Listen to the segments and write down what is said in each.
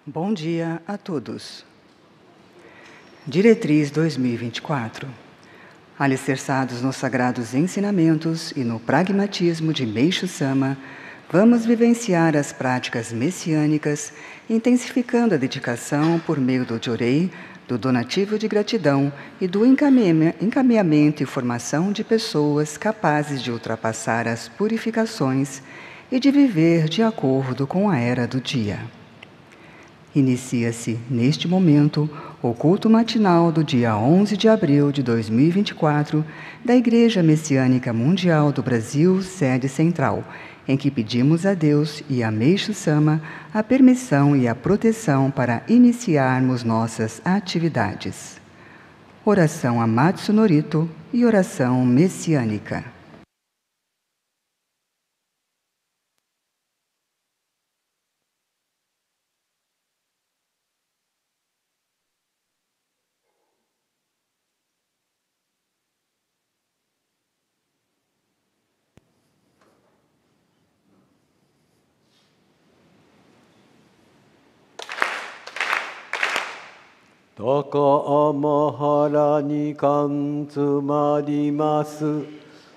Bom dia a todos. Diretriz 2024. Alicerçados nos sagrados ensinamentos e no pragmatismo de Meixo Sama, vamos vivenciar as práticas messiânicas, intensificando a dedicação por meio do Jorei, do donativo de gratidão e do encaminhamento e formação de pessoas capazes de ultrapassar as purificações e de viver de acordo com a era do dia. Inicia-se, neste momento, o culto matinal do dia 11 de abril de 2024 da Igreja Messiânica Mundial do Brasil, sede central, em que pedimos a Deus e a Meixo Sama a permissão e a proteção para iniciarmos nossas atividades. Oração a Matsunorito e oração messiânica. Taka amahara ni kantsumarimasu.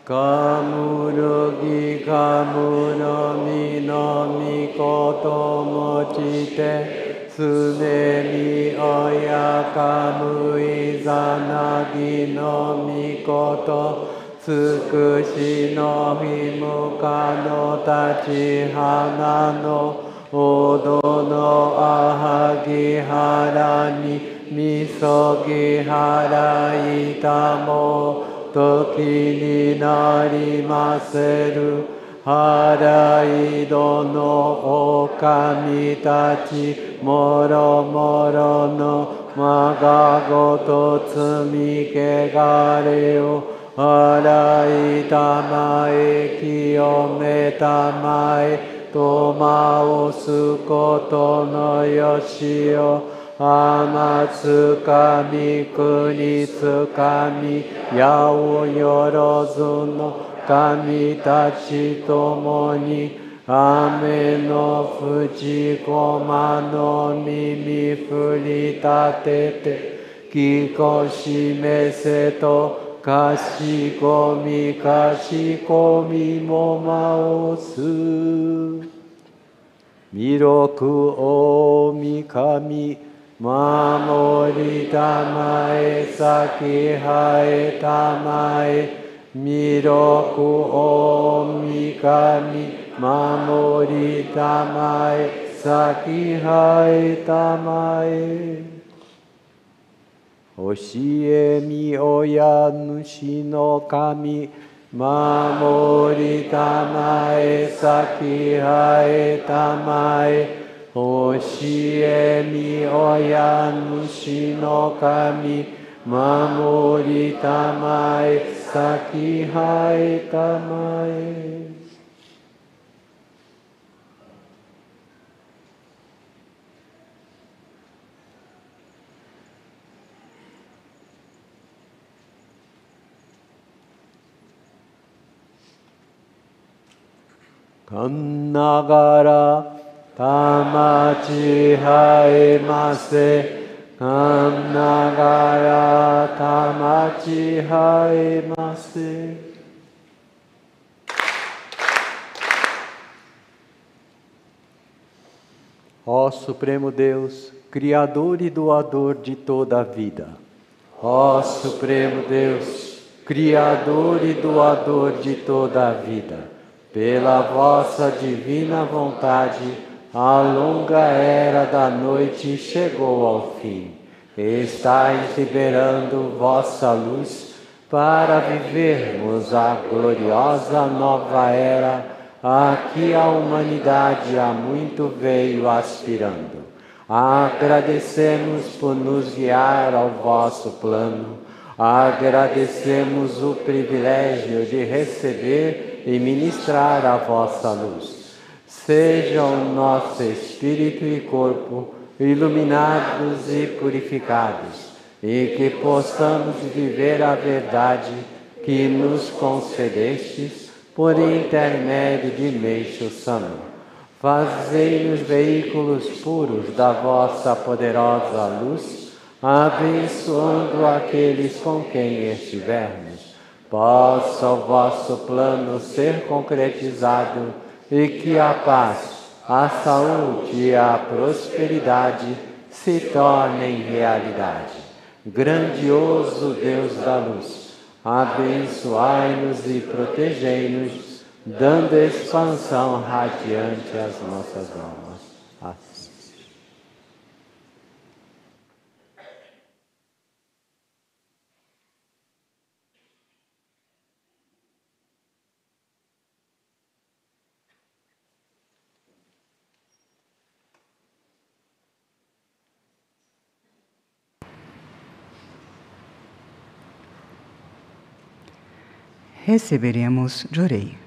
Kamurugi kamurami no mikoto mochite. Tsunemi oya kamui zanagi no mikoto. Tsukushi no himuka no tachi hana no odo no ahagi hara ni Misogi harai tamo toki ni narimaseru harai dono okami tachi moro moro no magagoto tsumi kegare o harai tamae kiyome tamae toma osu koto no yoshi o Amatsukami kunitsukami yao yorozu no kami tachi tomo ni ame no fuji koma no mimi furitatete kikoshimese to kashikomi momaosu miroku o mikami Mamori tamae saki hae tamae miroku o mikami mamori tamae saki hae tamae Oshie mi oya nushi no kami mamori tamae saki hae tamae Oshie mi oya nushi no kami mamori tamae saki hae tamae Kannagara Tamachi haemase, Kannagara tamachi haemase. Ó Supremo Deus, Criador e doador de toda a vida. Ó Supremo Deus, Criador e doador de toda a vida, pela vossa divina vontade, a longa era da noite chegou ao fim. Estais liberando vossa luz para vivermos a gloriosa nova era a que a humanidade há muito veio aspirando. Agradecemos por nos guiar ao vosso plano. Agradecemos o privilégio de receber e ministrar a vossa luz. Sejam nosso espírito e corpo iluminados e purificados, e que possamos viver a verdade que nos concedestes por intermédio de Meixo Sama. Fazei-nos veículos puros da vossa poderosa luz, abençoando aqueles com quem estivermos. Possa o vosso plano ser concretizado e que a paz, a saúde e a prosperidade se tornem realidade. Grandioso Deus da luz, abençoai-nos e protegei-nos, dando expansão radiante às nossas almas. Assim. Receberemos Jorei.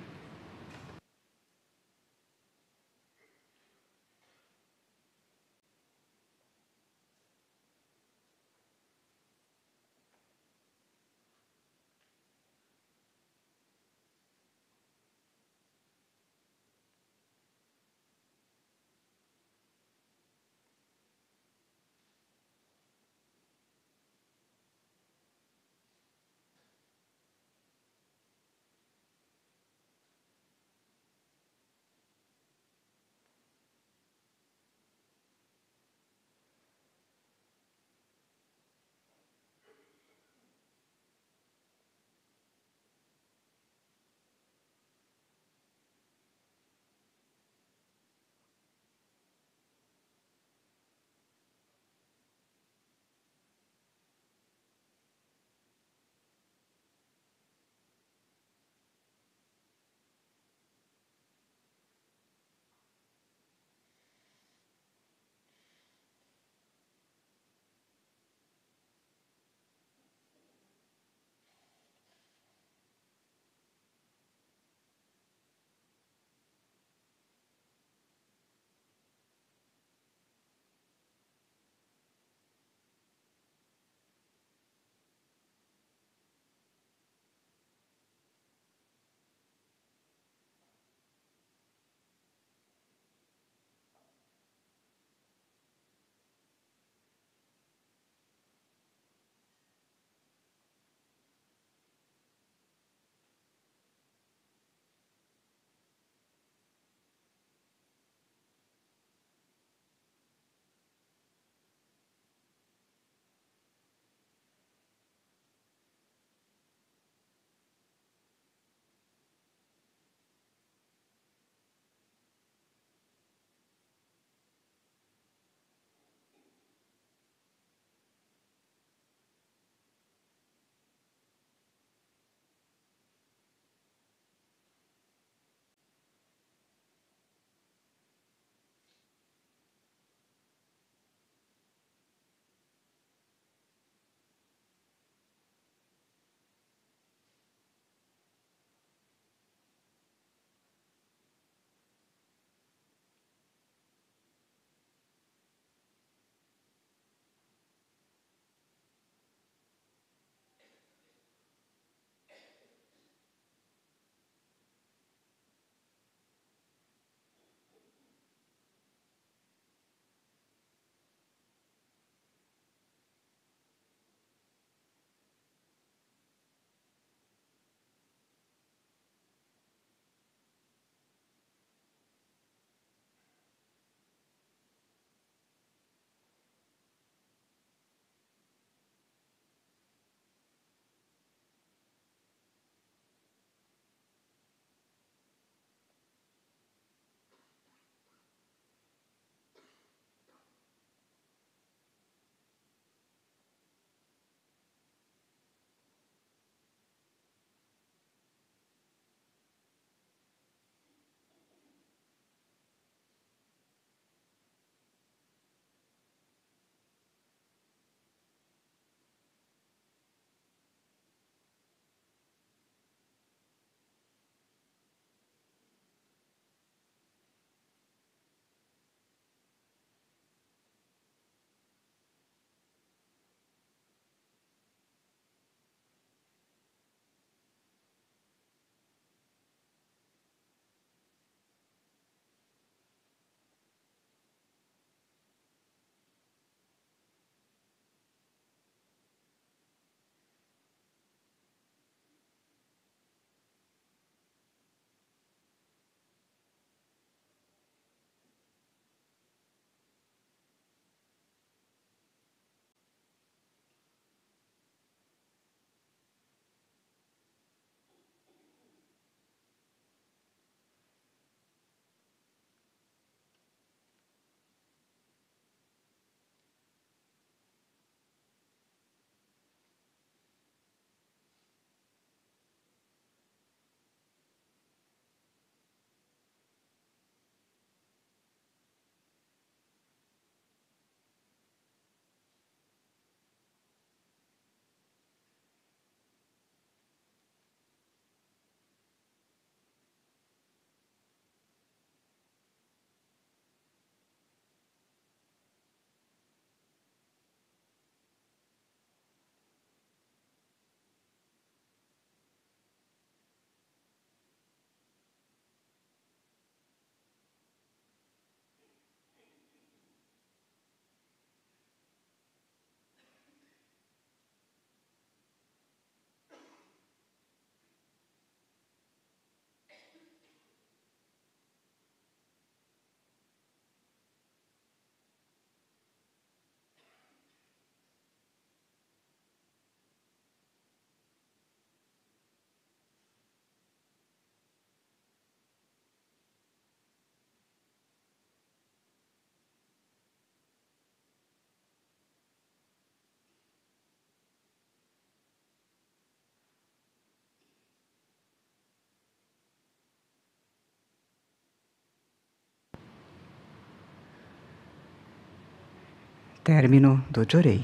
Término do Jorei.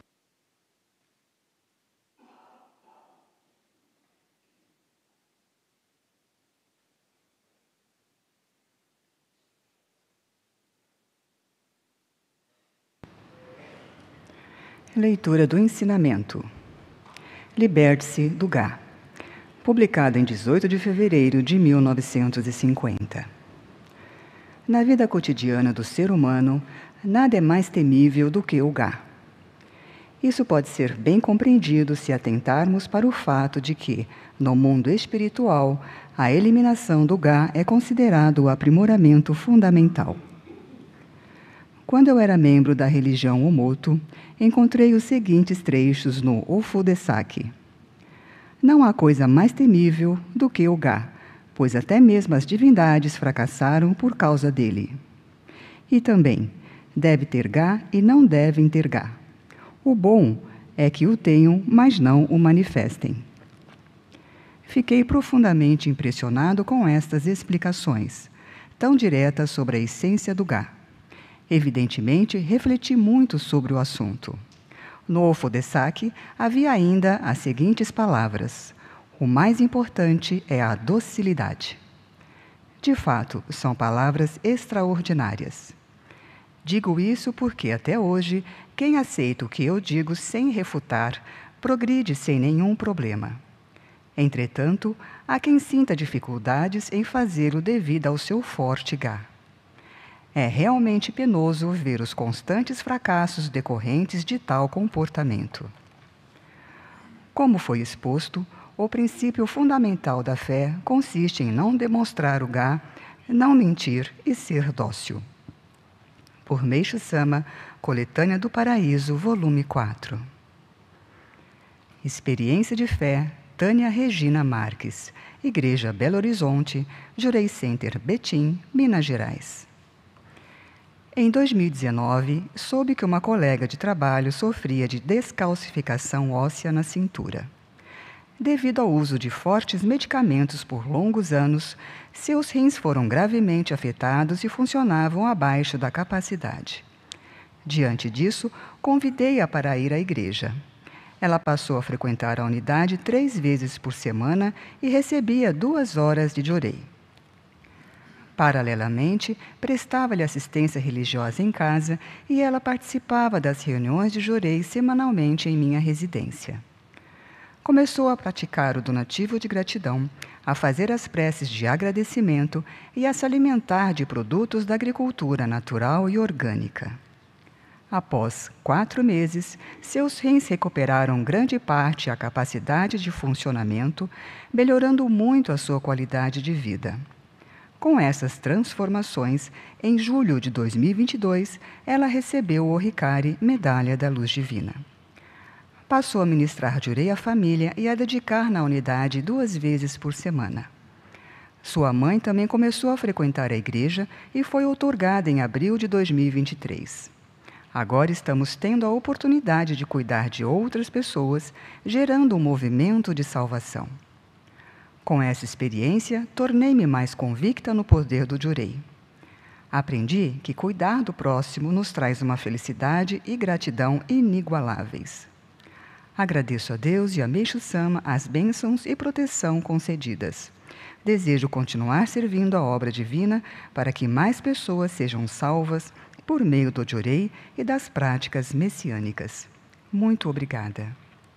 Leitura do ensinamento. Liberte-se do Gá. Publicado em 18 de fevereiro de 1950. Na vida cotidiana do ser humano, nada é mais temível do que o Gá. Isso pode ser bem compreendido se atentarmos para o fato de que, no mundo espiritual, a eliminação do Gá é considerado o aprimoramento fundamental. Quando eu era membro da religião Omoto, encontrei os seguintes trechos no Ofudesaki. Não há coisa mais temível do que o Gá, pois até mesmo as divindades fracassaram por causa dele. E também, deve ter Gá e não devem ter Gá. O bom é que o tenham, mas não o manifestem. Fiquei profundamente impressionado com estas explicações, tão diretas sobre a essência do Gá. Evidentemente, refleti muito sobre o assunto. No Ofudesaki havia ainda as seguintes palavras: o mais importante é a docilidade. De fato, são palavras extraordinárias. Digo isso porque, até hoje, quem aceita o que eu digo sem refutar, progride sem nenhum problema. Entretanto, há quem sinta dificuldades em fazê-lo devido ao seu forte Gá. É realmente penoso ver os constantes fracassos decorrentes de tal comportamento. Como foi exposto, o princípio fundamental da fé consiste em não demonstrar o Gá, não mentir e ser dócil. Por Meixo Sama, Coletânea do Paraíso, volume 4. Experiência de fé, Tânia Regina Marques, Igreja Belo Horizonte, Jorei Center, Betim, Minas Gerais. Em 2019, soube que uma colega de trabalho sofria de descalcificação óssea na cintura. Devido ao uso de fortes medicamentos por longos anos, seus rins foram gravemente afetados e funcionavam abaixo da capacidade. Diante disso, convidei-a para ir à igreja. Ela passou a frequentar a unidade 3 vezes por semana e recebia 2 horas de Jorei. Paralelamente, prestava-lhe assistência religiosa em casa e ela participava das reuniões de Jorei semanalmente em minha residência. Começou a praticar o donativo de gratidão, a fazer as preces de agradecimento e a se alimentar de produtos da agricultura natural e orgânica. Após 4 meses, seus rins recuperaram grande parte a capacidade de funcionamento, melhorando muito a sua qualidade de vida. Com essas transformações, em julho de 2022, ela recebeu o Orikari, Medalha da Luz Divina. Passou a ministrar Jorei à família e a dedicar na unidade 2 vezes por semana. Sua mãe também começou a frequentar a igreja e foi outorgada em abril de 2023. Agora estamos tendo a oportunidade de cuidar de outras pessoas, gerando um movimento de salvação. Com essa experiência, tornei-me mais convicta no poder do Jorei. Aprendi que cuidar do próximo nos traz uma felicidade e gratidão inigualáveis. Agradeço a Deus e a Meixo Sama as bênçãos e proteção concedidas. Desejo continuar servindo a obra divina para que mais pessoas sejam salvas por meio do Jorei e das práticas messiânicas. Muito obrigada.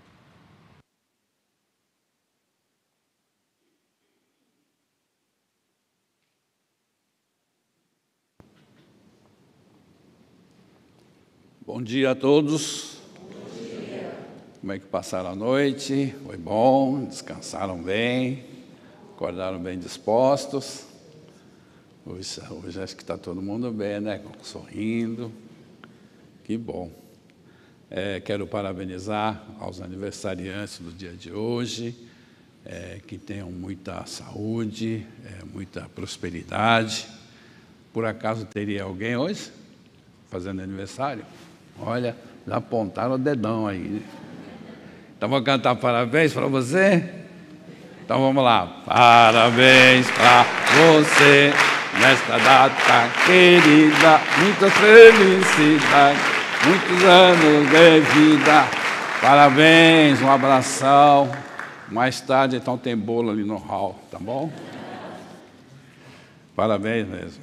Bom dia a todos. Bom dia. Como é que passaram a noite? Foi bom? Descansaram bem? Acordaram bem dispostos? Hoje acho que está todo mundo bem, né? Sorrindo. Que bom. Quero parabenizar aos aniversariantes do dia de hoje, que tenham muita saúde, muita prosperidade. Por acaso teria alguém hoje fazendo aniversário? Olha, já apontaram o dedão aí. Então, vou cantar parabéns para você? Então, vamos lá. Parabéns para você, nesta data querida, muita felicidade, Muitos anos de vida. Parabéns, um abração. Mais tarde, então, tem bolo ali no hall, tá bom? Parabéns mesmo.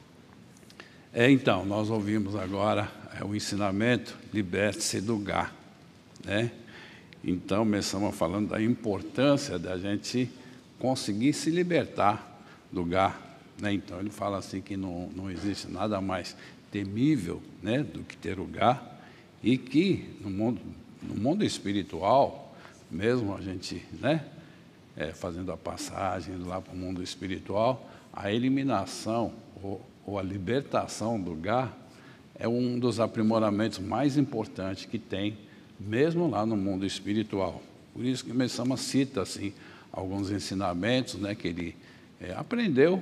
Então, nós ouvimos agora o ensinamento, liberte-se do Gá, né? Então, começamos falando da importância da gente conseguir se libertar do Gá, né? Então, ele fala assim que não existe nada mais temível, né, do que ter o Gá, e que no mundo espiritual, mesmo a gente, né, fazendo a passagem lá para o mundo espiritual, a eliminação ou a libertação do Gá é um dos aprimoramentos mais importantes que tem, mesmo lá no mundo espiritual. Por isso que Messama cita assim, alguns ensinamentos, né, que ele aprendeu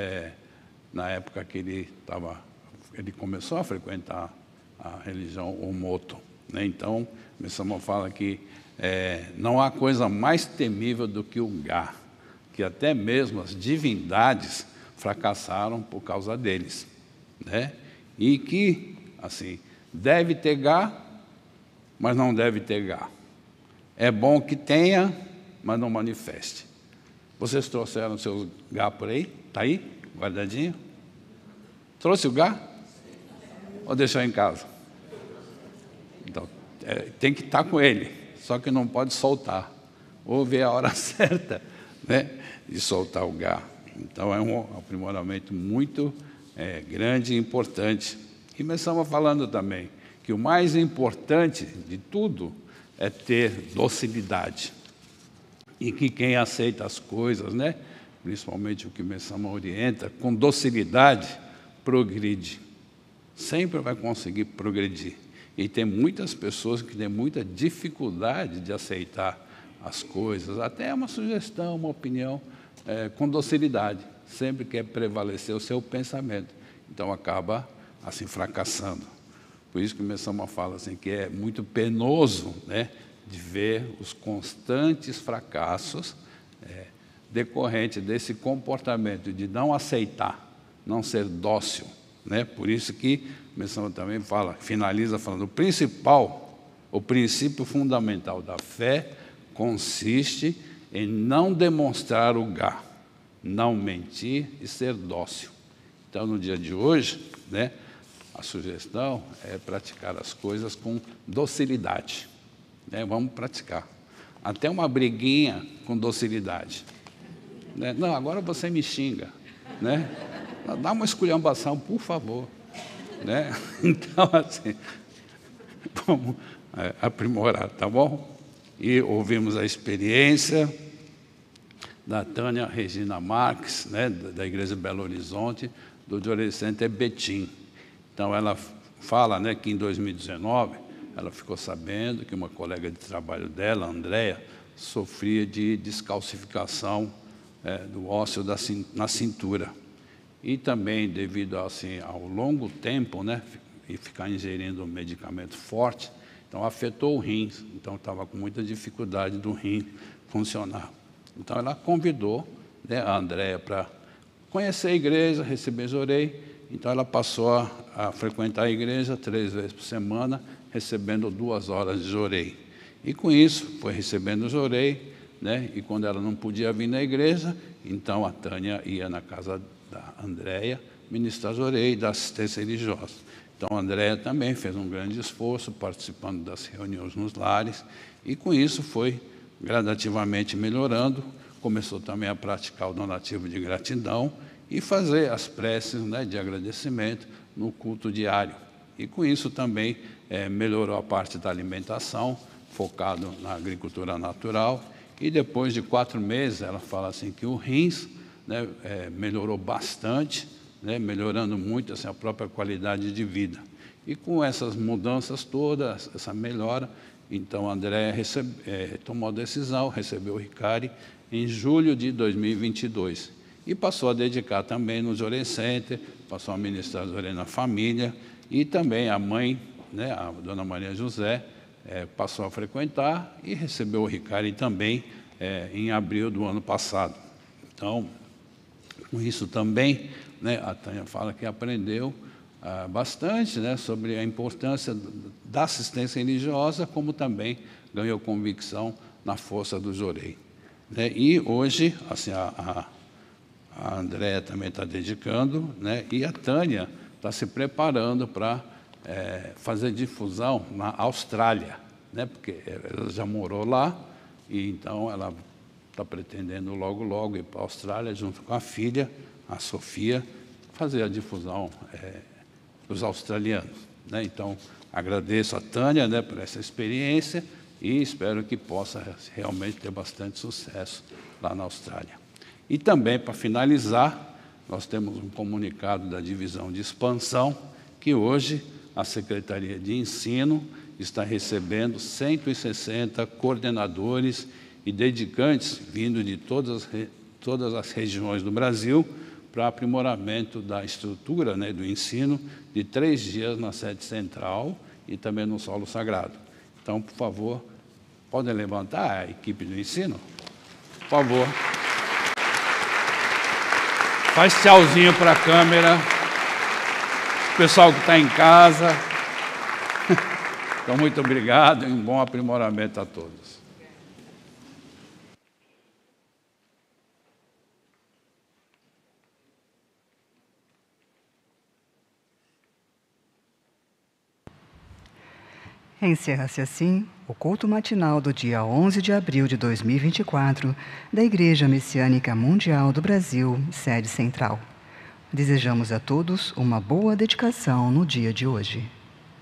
na época que ele começou a frequentar a religião Omoto, né? Então, Messama fala que não há coisa mais temível do que o Gá, que até mesmo as divindades fracassaram por causa deles, né? E que, assim, deve ter Gá, mas não deve ter Gá. É bom que tenha, mas não manifeste. Vocês trouxeram seus Gá por aí? Está aí, guardadinho? Trouxe o Gá? Ou deixou em casa? Então, tem que estar com ele, só que não pode soltar. Ou ver a hora certa, né, de soltar o Gá. Então, é um aprimoramento muito grande e importante. E nós estamos falando também que o mais importante de tudo é ter docilidade. E que quem aceita as coisas, né, principalmente o que Messama orienta, com docilidade, progride. Sempre vai conseguir progredir. E tem muitas pessoas que têm muita dificuldade de aceitar as coisas, até uma sugestão, uma opinião, com docilidade. Sempre quer prevalecer o seu pensamento. Então, acaba, assim, fracassando. Por isso que o Messama fala assim, que é muito penoso, né, de ver os constantes fracassos decorrentes desse comportamento de não aceitar, não ser dócil, né? Por isso que o Messama também finaliza falando, o princípio fundamental da fé consiste em não demonstrar o Gá, não mentir e ser dócil. Então, no dia de hoje, né, a sugestão é praticar as coisas com docilidade, né? Vamos praticar. Até uma briguinha com docilidade, né? Não, agora você me xinga, né? Dá uma esculhambação, por favor, né? Então, assim, vamos aprimorar, tá bom? E ouvimos a experiência da Tânia Regina Marques, né, da Igreja Belo Horizonte, do Jorei Center Betim. Então, ela fala, né, que em 2019, ela ficou sabendo que uma colega de trabalho dela, a Andréia, sofria de descalcificação do ósseo na cintura. E também, devido assim, ao longo tempo, né, e ficar ingerindo um medicamento forte, então afetou o rim, então estava com muita dificuldade do rim funcionar. Então ela convidou, né, a Andréia para conhecer a igreja, receber Jorei. Então ela passou a frequentar a igreja 3 vezes por semana, recebendo 2 horas de Jorei. E com isso foi recebendo Jorei, né, e quando ela não podia vir na igreja, então a Tânia ia na casa da Andréia ministrar Jorei, da assistência religiosa. Então, a Andréia também fez um grande esforço, participando das reuniões nos lares, e com isso foi gradativamente melhorando, começou também a praticar o donativo de gratidão e fazer as preces, né, de agradecimento no culto diário. E com isso também melhorou a parte da alimentação, focado na agricultura natural, e depois de 4 meses, ela fala assim que o rins, né, melhorou bastante, né, melhorando muito assim, a própria qualidade de vida. E com essas mudanças todas, essa melhora, então a Andréia tomou a decisão, recebeu o Ricari em julho de 2022 e passou a dedicar também no Jorei Center, passou a ministrar Jorei na família e também a mãe, né, a dona Maria José, passou a frequentar e recebeu o Ricari também em abril do ano passado. Então, com isso também, né, a Tânia fala que aprendeu bastante, né, sobre a importância da assistência religiosa, como também ganhou convicção na força do Jorei. Né? E hoje, assim, a Andréa também está dedicando, né, e a Tânia está se preparando para fazer difusão na Austrália, né, porque ela já morou lá, e então ela está pretendendo logo ir para a Austrália, junto com a filha, a Sofia, fazer a difusão dos australianos. Né? Então, agradeço a Tânia, né, por essa experiência e espero que possa realmente ter bastante sucesso lá na Austrália. E também, para finalizar, nós temos um comunicado da Divisão de Expansão, que hoje a Secretaria de Ensino está recebendo 160 coordenadores e dedicantes vindo de todas as regiões do Brasil para aprimoramento da estrutura, né, do ensino de 3 dias na sede central e também no solo sagrado. Então, por favor, podem levantar a equipe do ensino? Por favor. Faz tchauzinho para a câmera. O pessoal que está em casa. Então, muito obrigado e um bom aprimoramento a todos. Encerra-se assim o culto matinal do dia 11 de abril de 2024 da Igreja Messiânica Mundial do Brasil, sede central. Desejamos a todos uma boa dedicação no dia de hoje.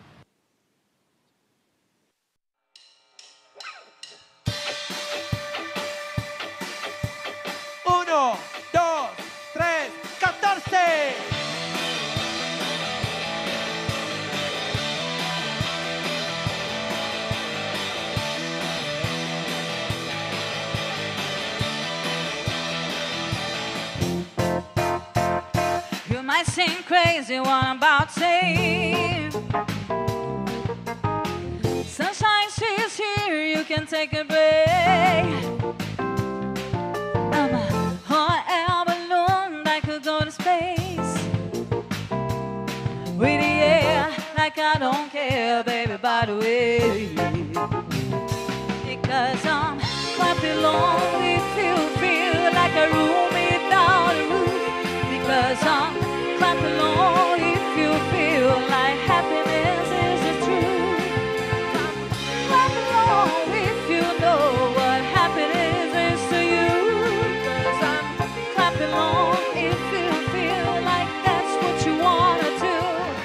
I seem crazy what I'm about to say. Sunshine, she's here, you can take a break. I'm a hot air balloon that could go to space. With the air, like I don't care, baby, by the way. Because I'm clapping along if you feel like a room without a roof. Because I'm clap along if you feel like happiness is the truth. Clap along if you know what happiness is to you. 'Cause I'm clapping along if you feel like that's what you wanna do.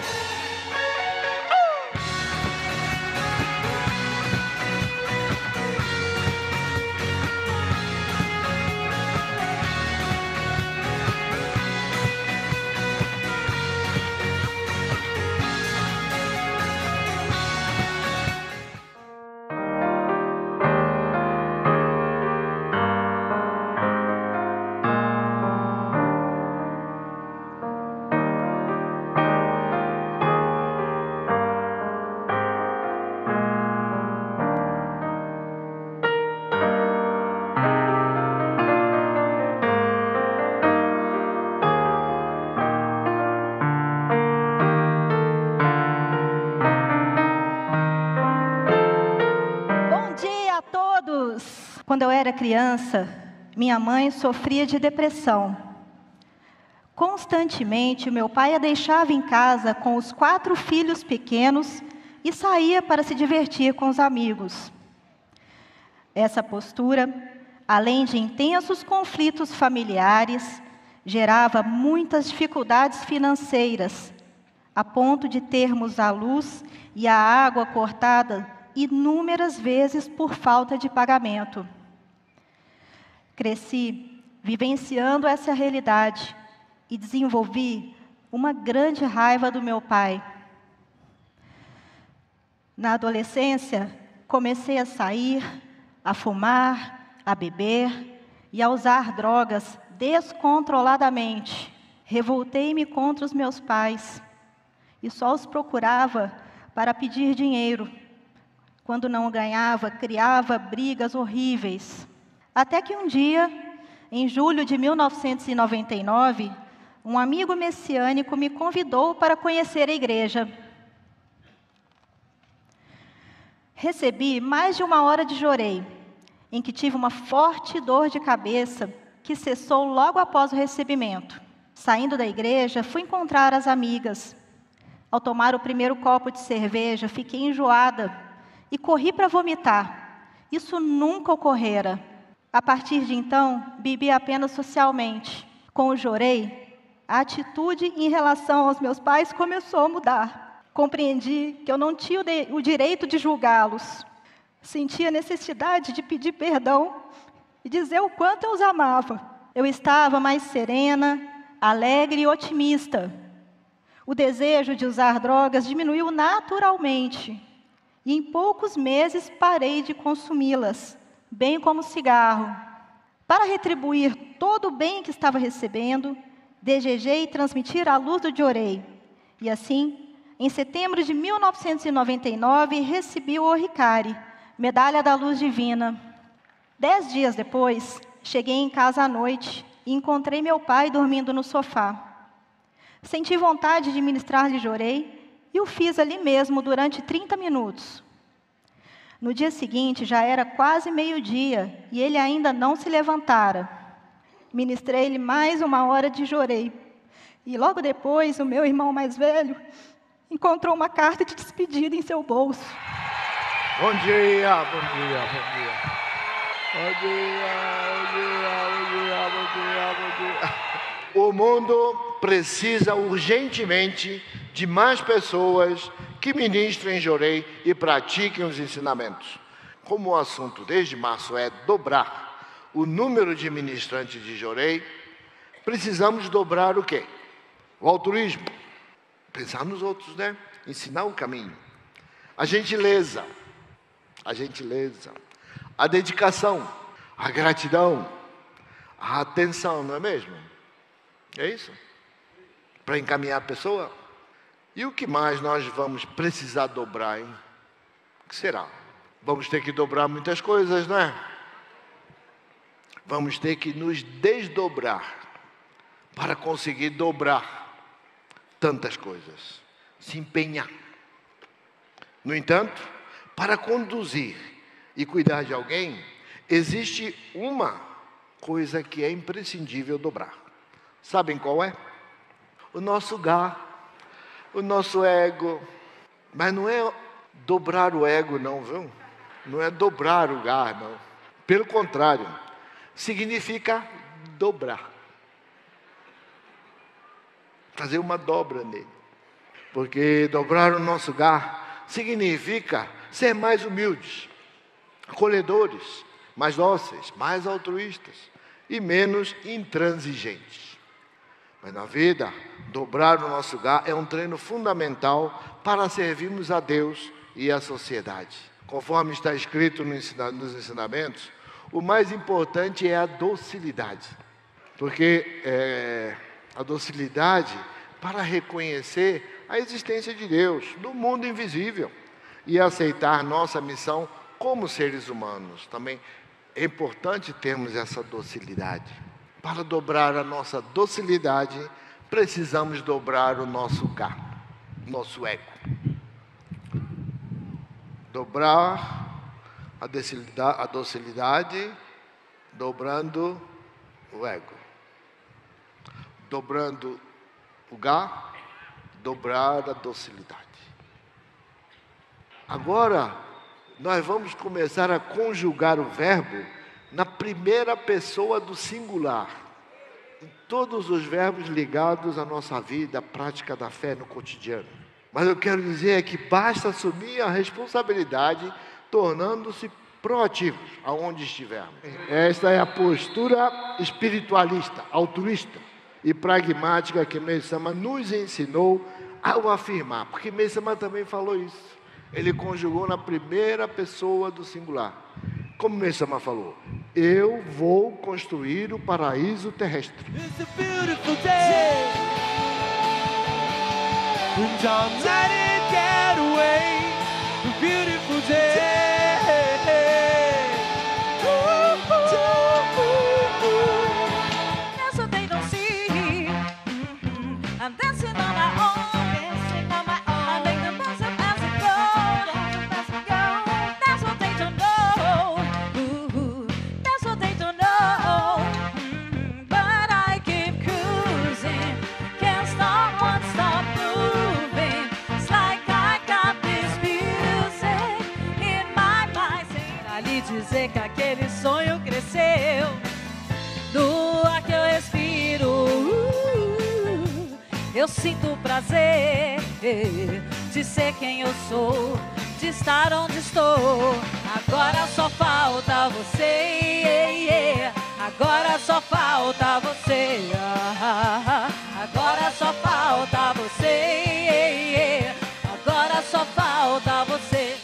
Quando eu era criança, minha mãe sofria de depressão. Constantemente, meu pai a deixava em casa com os 4 filhos pequenos e saía para se divertir com os amigos. Essa postura, além de intensos conflitos familiares, gerava muitas dificuldades financeiras, a ponto de termos a luz e a água cortada inúmeras vezes por falta de pagamento. Cresci vivenciando essa realidade e desenvolvi uma grande raiva do meu pai. Na adolescência, comecei a sair, a fumar, a beber e a usar drogas descontroladamente. Revoltei-me contra os meus pais e só os procurava para pedir dinheiro. Quando não ganhava, criava brigas horríveis. Até que um dia, em julho de 1999, um amigo messiânico me convidou para conhecer a igreja. Recebi mais de 1 hora de jorei, em que tive uma forte dor de cabeça que cessou logo após o recebimento. Saindo da igreja, fui encontrar as amigas. Ao tomar o primeiro copo de cerveja, fiquei enjoada e corri para vomitar. Isso nunca ocorrera. A partir de então, bebi apenas socialmente. Com o jorei, a atitude em relação aos meus pais começou a mudar. Compreendi que eu não tinha o direito de julgá-los. Senti a necessidade de pedir perdão e dizer o quanto eu os amava. Eu estava mais serena, alegre e otimista. O desejo de usar drogas diminuiu naturalmente. E em poucos meses parei de consumi-las, bem como cigarro. Para retribuir todo o bem que estava recebendo, desejei transmitir a luz do Jorei. E assim, em setembro de 1999, recebi o Oricari, Medalha da Luz Divina. 10 dias depois, cheguei em casa à noite e encontrei meu pai dormindo no sofá. Senti vontade de ministrar-lhe Jorei e o fiz ali mesmo durante 30 minutos. No dia seguinte, já era quase meio-dia e ele ainda não se levantara. Ministrei-lhe mais 1 hora de Jorei. E logo depois, o meu irmão mais velho encontrou uma carta de despedida em seu bolso. Bom dia, bom dia, bom dia. Bom dia, bom dia, bom dia, bom dia, bom dia. O mundo precisa urgentemente de mais pessoas que ministrem Jorei e pratiquem os ensinamentos. Como o assunto desde março é dobrar o número de ministrantes de Jorei, precisamos dobrar o quê? O altruísmo. Pensar nos outros, né? Ensinar o caminho. A gentileza, a dedicação, a gratidão, a atenção, não é mesmo? É isso? Para encaminhar a pessoa. E o que mais nós vamos precisar dobrar, hein? O que será? Vamos ter que dobrar muitas coisas, não é? Vamos ter que nos desdobrar para conseguir dobrar tantas coisas. Se empenhar. No entanto, para conduzir e cuidar de alguém, existe uma coisa que é imprescindível dobrar. Sabem qual é? O nosso gar. O nosso ego. Mas não é dobrar o ego, não, viu? Não é dobrar o gar, não. Pelo contrário, significa dobrar. Fazer uma dobra nele. Porque dobrar o nosso gar significa ser mais humildes, acolhedores, mais dóceis, mais altruístas e menos intransigentes. Mas na vida, dobrar o nosso gar é um treino fundamental para servirmos a Deus e a sociedade. Conforme está escrito nos ensinamentos, o mais importante é a docilidade. Porque a docilidade para reconhecer a existência de Deus no mundo invisível e aceitar nossa missão como seres humanos. Também é importante termos essa docilidade. Para dobrar a nossa docilidade, precisamos dobrar o nosso gar, nosso ego. Dobrar a docilidade, dobrando o ego. Dobrando o gar, dobrar a docilidade. Agora, nós vamos começar a conjugar o verbo na primeira pessoa do singular. Em todos os verbos ligados à nossa vida, à prática da fé no cotidiano. Mas eu quero dizer que basta assumir a responsabilidade, tornando-se proativos aonde estivermos. Esta é a postura espiritualista, altruísta e pragmática que Meisama nos ensinou ao afirmar. Porque Meisama também falou isso. Ele conjugou na primeira pessoa do singular. Como Meisama falou, eu vou construir o paraíso terrestre. It's a beautiful day. And don't let it get away. A beautiful day. So they don't see dizer que aquele sonho cresceu do ar que eu respiro. Eu sinto prazer de ser quem eu sou, de estar onde estou. Agora só falta você. Agora só falta você. Agora só falta você. Agora só falta você.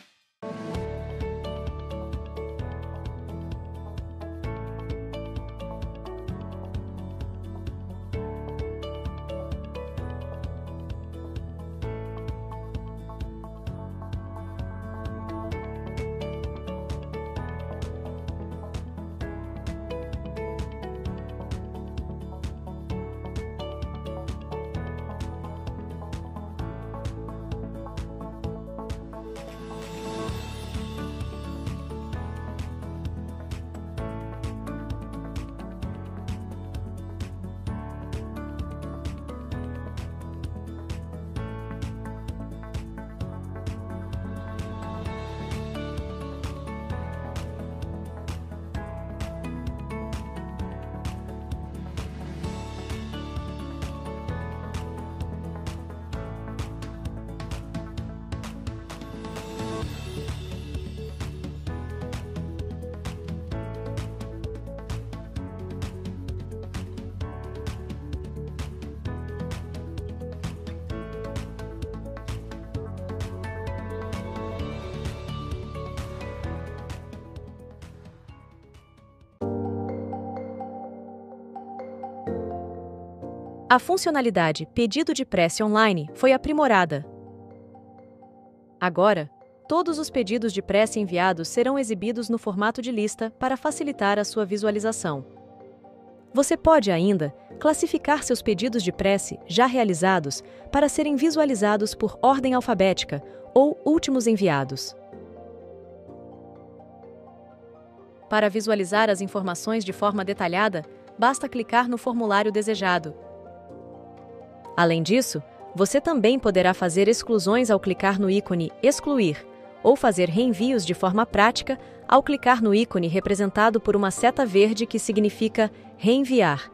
A funcionalidade Pedido de Prece Online foi aprimorada. Agora, todos os pedidos de prece enviados serão exibidos no formato de lista para facilitar a sua visualização. Você pode ainda classificar seus pedidos de prece já realizados para serem visualizados por ordem alfabética ou últimos enviados. Para visualizar as informações de forma detalhada, basta clicar no formulário desejado. Além disso, você também poderá fazer exclusões ao clicar no ícone Excluir ou fazer reenvios de forma prática ao clicar no ícone representado por uma seta verde que significa Reenviar.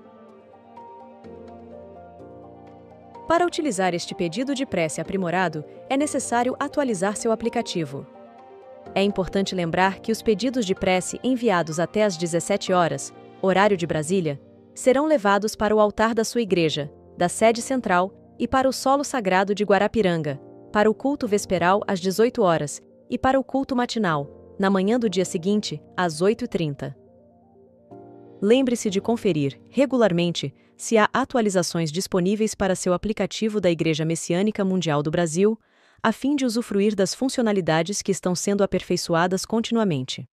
Para utilizar este pedido de prece aprimorado, é necessário atualizar seu aplicativo. É importante lembrar que os pedidos de prece enviados até às 17 horas, horário de Brasília, serão levados para o altar da sua igreja, da sede central e para o solo sagrado de Guarapiranga, para o culto vesperal às 18 horas e para o culto matinal, na manhã do dia seguinte, às 8h30. Lembre-se de conferir, regularmente, se há atualizações disponíveis para seu aplicativo da Igreja Messiânica Mundial do Brasil, a fim de usufruir das funcionalidades que estão sendo aperfeiçoadas continuamente.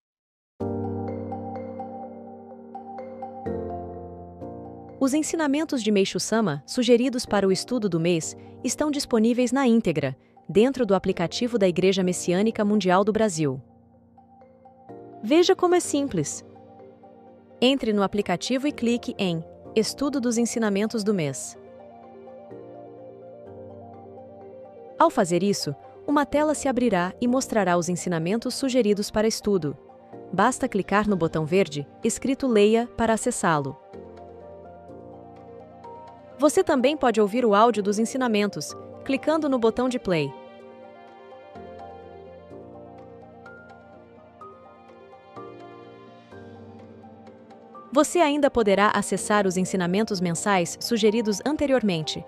Os ensinamentos de Meishu Sama, sugeridos para o estudo do mês, estão disponíveis na íntegra, dentro do aplicativo da Igreja Messiânica Mundial do Brasil. Veja como é simples. Entre no aplicativo e clique em Estudo dos Ensinamentos do Mês. Ao fazer isso, uma tela se abrirá e mostrará os ensinamentos sugeridos para estudo. Basta clicar no botão verde, escrito Leia, para acessá-lo. Você também pode ouvir o áudio dos ensinamentos, clicando no botão de play. Você ainda poderá acessar os ensinamentos mensais sugeridos anteriormente.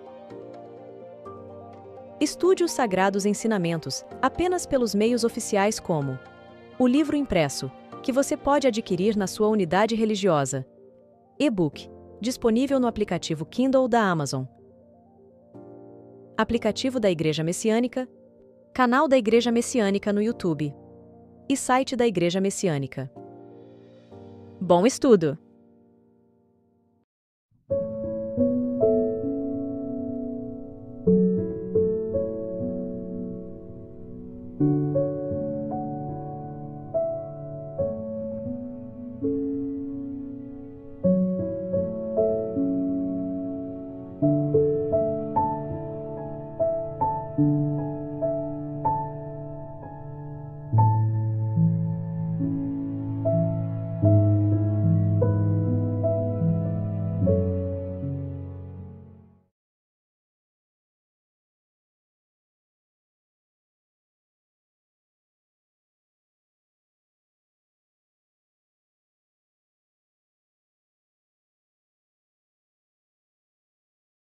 Estude os sagrados ensinamentos apenas pelos meios oficiais como o livro impresso, que você pode adquirir na sua unidade religiosa, e-book, disponível no aplicativo Kindle da Amazon, aplicativo da Igreja Messiânica, canal da Igreja Messiânica no YouTube e site da Igreja Messiânica. Bom estudo!